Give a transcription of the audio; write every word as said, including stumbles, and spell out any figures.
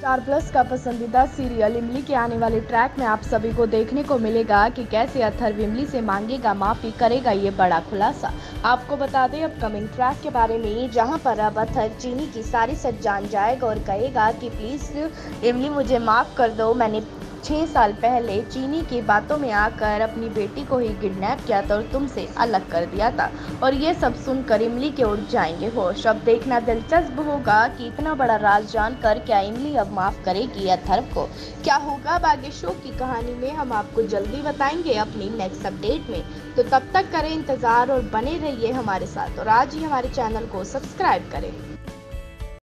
Star plus का पसंदीदा serial इमली के आने वाले ट्रैक में आप सभी को देखने को मिलेगा कि कैसे अथर्व इमली से मांगेगा माफी, करेगा ये बड़ा खुलासा। आपको बता दें अपकमिंग ट्रैक के बारे में, जहां पर अब अथर्व चीनी की सारी सच जान जाएगा और कहेगा कि प्लीज इमली मुझे माफ कर दो, मैंने छः साल पहले चीनी की बातों में आकर अपनी बेटी को ही किडनैप किया था और तुमसे अलग कर दिया था। और ये सब सुनकर इमली के उड़ जाएंगे होश। अब देखना दिलचस्प होगा कि इतना बड़ा राज जानकर क्या इमली अब माफ करेगी अथर्व को। क्या होगा अब आगे शो की कहानी में, हम आपको जल्दी बताएंगे अपनी नेक्स्ट अपडेट में। तो तब तक करें इंतजार और बने रहिए हमारे साथ, और आज ही हमारे चैनल को सब्सक्राइब करें।